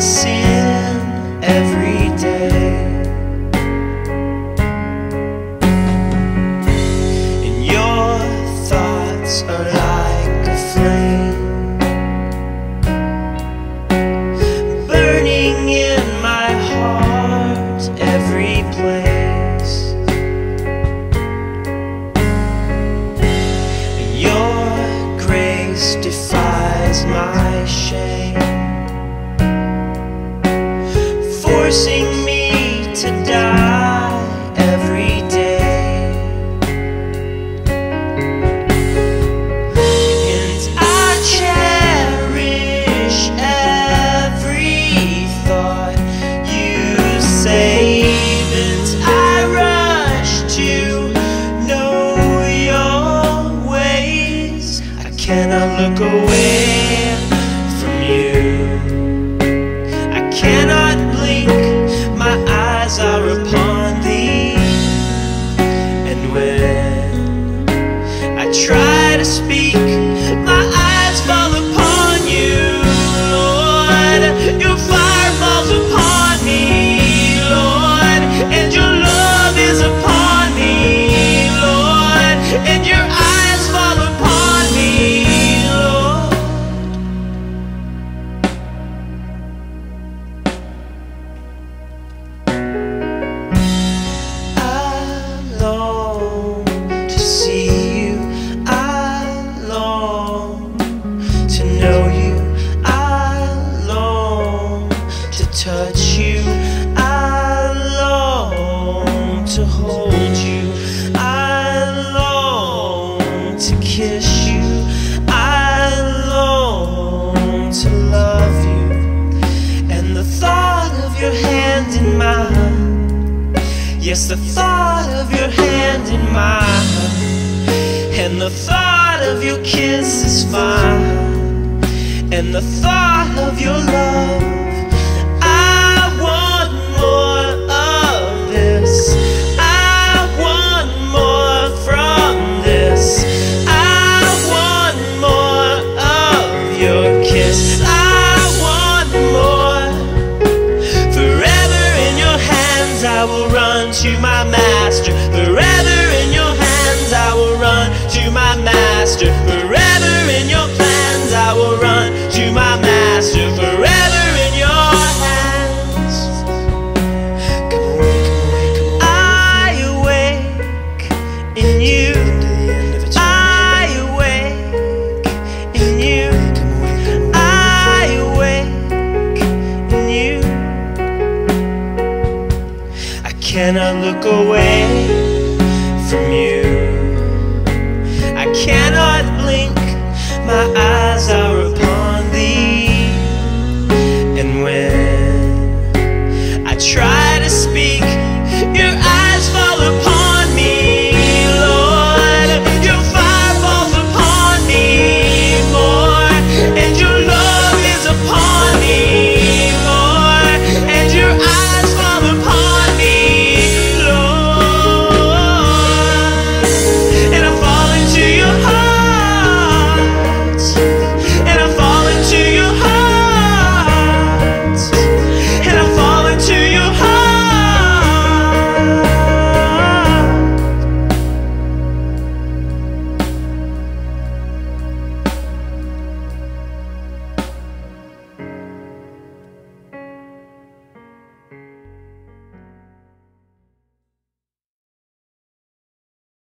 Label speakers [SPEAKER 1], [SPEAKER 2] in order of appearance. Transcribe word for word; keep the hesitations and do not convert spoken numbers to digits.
[SPEAKER 1] sin every day. And your thoughts are like a flame, burning in my heart every place. And your grace defies my shame, forcing me to die every day. And I cherish every thought you save, and I rush to know your ways. I cannot look away from you. I cannot blink, my eyes are upon thee. And when I try to speak, my eyes fall upon you, Lord. Your fire falls upon me, Lord, and your love is upon me, Lord, and your eyes fall upon me, Lord. I long to see you, I long to know you, I long to touch you, I long to hold you, I long to kiss you, I long to love you. And the thought of your hand in mine, yes, the thought of your hand in mine, and the thought of your kiss is fine, and the thought of your love. I want more of this, I want more from this, I want more of your kiss, I want more. Forever in your hands I will run to my master. Forever in your hands I will run to my master. Forever in your plans I will run to my master. Forever in your hands. Come away, come away, come away. I awake in you. I awake in you. I awake in you. I cannot look away